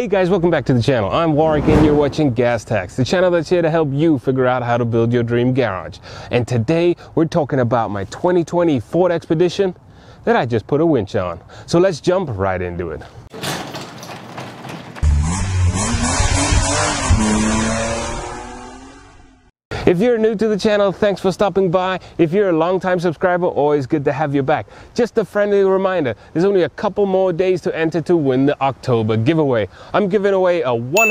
Hey guys, welcome back to the channel. I'm Warwick and you're watching Gas Tax, the channel that's here to help you figure out how to build your dream garage. And today we're talking about my 2020 Ford Expedition that I just put a winch on. So let's jump right into it. If you're new to the channel, thanks for stopping by. If you're a long-time subscriber, always good to have you back. Just a friendly reminder, there's only a couple more days to enter to win the October giveaway. I'm giving away a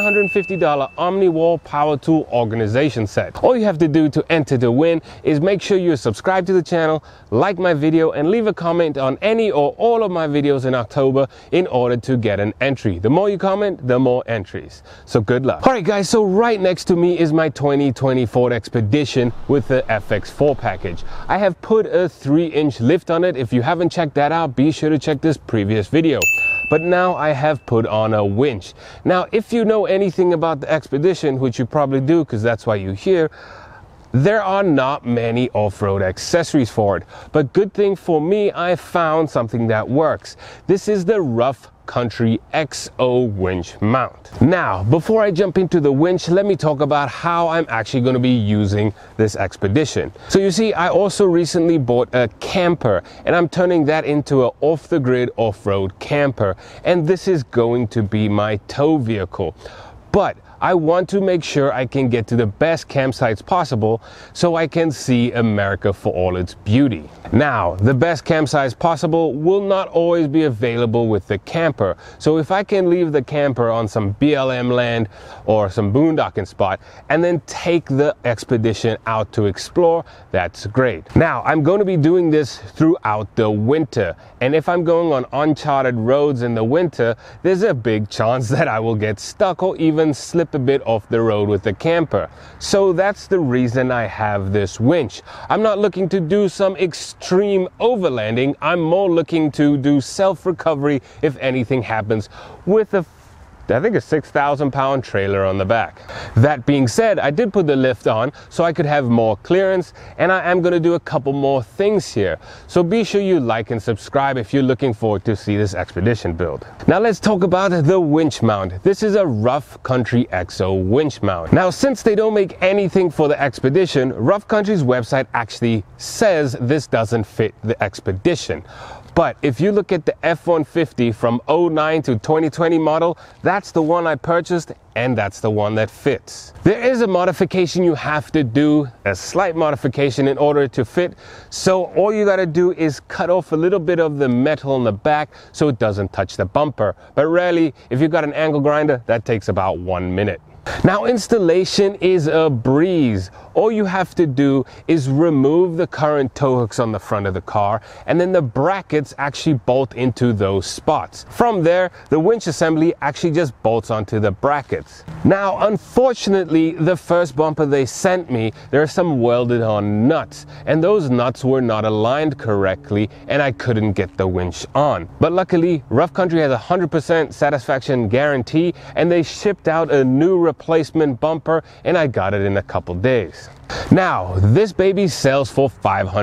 $150 OmniWall Power Tool organization set. All you have to do to enter to win is make sure you're subscribed to the channel, like my video, and leave a comment on any or all of my videos in October in order to get an entry. The more you comment, the more entries. So good luck. All right guys, so right next to me is my 2020 Ford Expedition with the FX4 package. I have put a 3-inch lift on it. If you haven't checked that out, be sure to check this previous video. But now I have put on a winch. Now, if you know anything about the Expedition, which you probably do because that's why you're here, there are not many off-road accessories for it. But good thing for me, I found something that works. This is the Rough Country XO winch mount. Now, before I jump into the winch, let me talk about how I'm actually going to be using this Expedition. So you see, I also recently bought a camper and I'm turning that into an off-the-grid off-road camper. And this is going to be my tow vehicle. But I want to make sure I can get to the best campsites possible so I can see America for all its beauty. Now, the best campsites possible will not always be available with the camper. So if I can leave the camper on some BLM land or some boondocking spot and then take the Expedition out to explore, that's great. Now, I'm going to be doing this throughout the winter. And if I'm going on uncharted roads in the winter, there's a big chance that I will get stuck or even slip a bit off the road with the camper. So that's the reason I have this winch. I'm not looking to do some extreme overlanding. I'm more looking to do self-recovery if anything happens with I think a 6,000 pound trailer on the back. That being said, I did put the lift on so I could have more clearance, and I am going to do a couple more things here. So be sure you like and subscribe if you're looking forward to see this Expedition build. Now let's talk about the winch mount. This is a Rough Country XO winch mount. Now, since they don't make anything for the Expedition, Rough Country's website actually says this doesn't fit the Expedition. But if you look at the F-150 from 09 to 2020 model, that's the one I purchased and that's the one that fits. There is a modification you have to do, a slight modification in order to fit. So all you gotta do is cut off a little bit of the metal on the back so it doesn't touch the bumper. But rarely, if you've got an angle grinder, that takes about 1 minute. Now, installation is a breeze. All you have to do is remove the current tow hooks on the front of the car, and then the brackets actually bolt into those spots. From there, the winch assembly actually just bolts onto the brackets. Now, unfortunately, the first bumper they sent me, there are some welded on nuts, and those nuts were not aligned correctly, and I couldn't get the winch on. But luckily, Rough Country has a 100% satisfaction guarantee, and they shipped out a new replacement bumper, and I got it in a couple days. Now, this baby sells for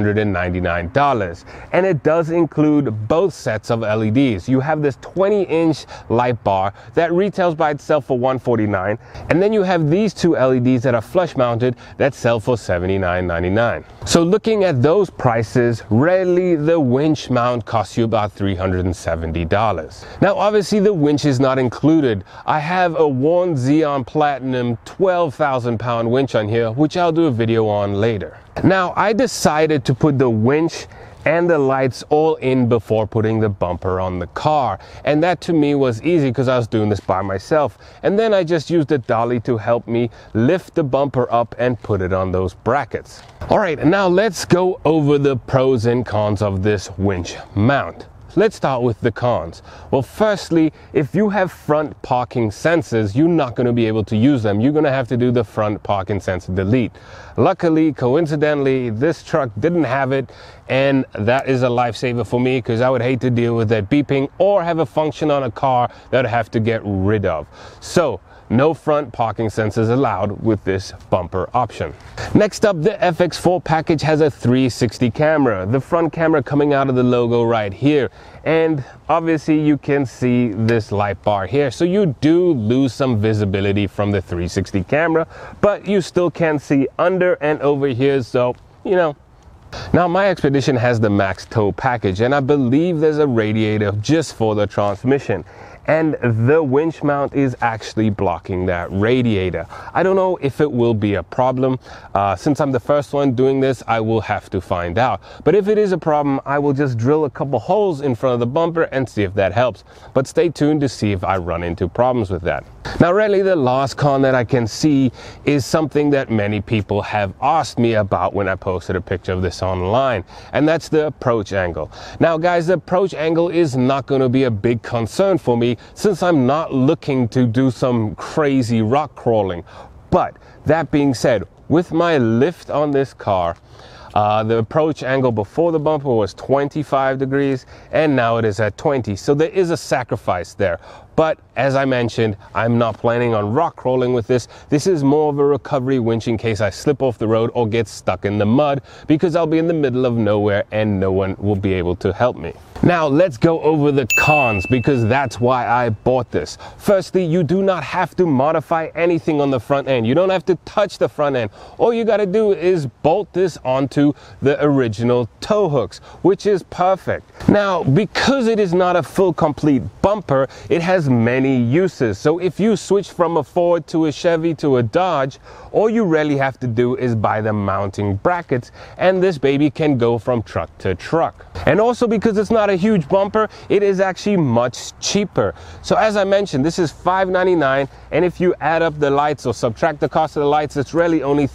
$599, and it does include both sets of LEDs. You have this 20-inch light bar that retails by itself for $149, and then you have these two LEDs that are flush mounted that sell for $79.99. So looking at those prices, rarely the winch mount costs you about $370. Now, obviously the winch is not included. I have a Warn Xeon Platinum 12,000 pound winch on here, which I'll do a video on later. Now, I decided to put the winch and the lights all in before putting the bumper on the car, and that to me was easy because I was doing this by myself. And then I just used a dolly to help me lift the bumper up and put it on those brackets. All right, now let's go over the pros and cons of this winch mount. Let's start with the cons. Well, firstly, if you have front parking sensors, you're not going to be able to use them. You're going to have to do the front parking sensor delete. Luckily, coincidentally, this truck didn't have it, and that is a lifesaver for me because I would hate to deal with that beeping or have a function on a car that I have to get rid of. So, no front parking sensors allowed with this bumper option. Next up, the FX4 package has a 360 camera. The front camera coming out of the logo right here. and obviously you can see this light bar here, so you do lose some visibility from the 360 camera, but you still can see under and over here, so you know. Now my Expedition has the Max Tow package, and I believe there's a radiator just for the transmission, and the winch mount is actually blocking that radiator. I don't know if it will be a problem. Since I'm the first one doing this, I will have to find out. But if it is a problem, I will just drill a couple holes in front of the bumper and see if that helps. But stay tuned to see if I run into problems with that. Now really the last con that I can see is something that many people have asked me about when I posted a picture of this online, and that's the approach angle. Now guys, the approach angle is not going to be a big concern for me since I'm not looking to do some crazy rock crawling. But that being said, with my lift on this car, the approach angle before the bumper was 25 degrees and now it is at 20, so there is a sacrifice there. But as I mentioned, I'm not planning on rock crawling with this. This is more of a recovery winch in case I slip off the road or get stuck in the mud, because I'll be in the middle of nowhere and no one will be able to help me. Now let's go over the cons, because that's why I bought this. Firstly, you do not have to modify anything on the front end. You don't have to touch the front end. All you got to do is bolt this onto the original tow hooks, which is perfect. Now, because it is not a full complete bumper, it has many uses. So if you switch from a Ford to a Chevy to a Dodge, all you really have to do is buy the mounting brackets, and this baby can go from truck to truck. And also, because it's not a huge bumper, it is actually much cheaper. So as I mentioned, this is $599, and if you add up the lights or subtract the cost of the lights, it's really only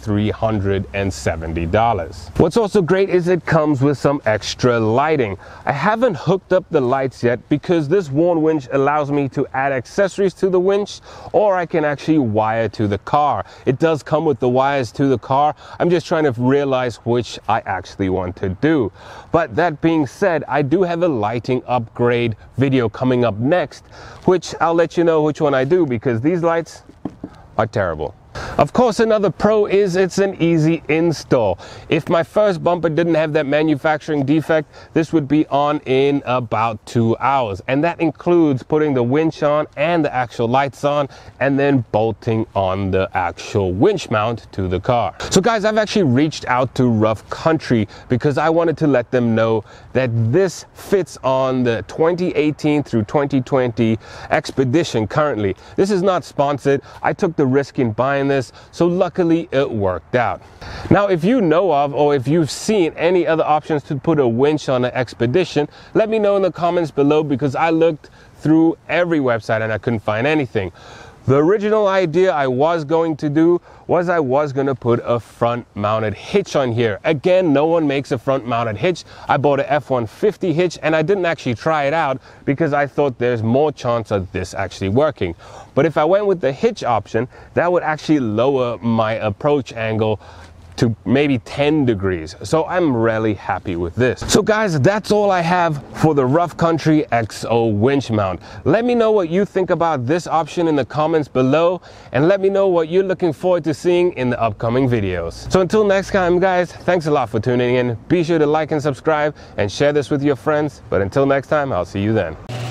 $370. What's also great is it comes with some extra lighting. I haven't hooked up the lights yet because this Warn winch allows me to add accessories to the winch, or I can actually wire to the car. It does come with the wires to the car. I'm just trying to realize which I actually want to do. But that being said, I do have a lighting upgrade video coming up next, which I'll let you know which one I do, because these lights are terrible. Of course, another pro is it's an easy install. If my first bumper didn't have that manufacturing defect, this would be on in about 2 hours. And that includes putting the winch on and the actual lights on, and then bolting on the actual winch mount to the car. So guys, I've actually reached out to Rough Country because I wanted to let them know that this fits on the 2018 through 2020 Expedition currently. This is not sponsored. I took the risk in buying this, so luckily it worked out. Now, if you know of, or if you've seen any other options to put a winch on an Expedition, let me know in the comments below, because I looked through every website and I couldn't find anything. The original idea I was going to do was I was going to put a front mounted hitch on here. Again, no one makes a front mounted hitch. I bought a F-150 hitch and I didn't actually try it out because I thought there's more chance of this actually working. But if I went with the hitch option, that would actually lower my approach angle to maybe 10 degrees. So I'm really happy with this. So guys, that's all I have for the Rough Country XO winch mount. Let me know what you think about this option in the comments below, and let me know what you're looking forward to seeing in the upcoming videos. So until next time guys, thanks a lot for tuning in. Be sure to like and subscribe and share this with your friends. But until next time, I'll see you then.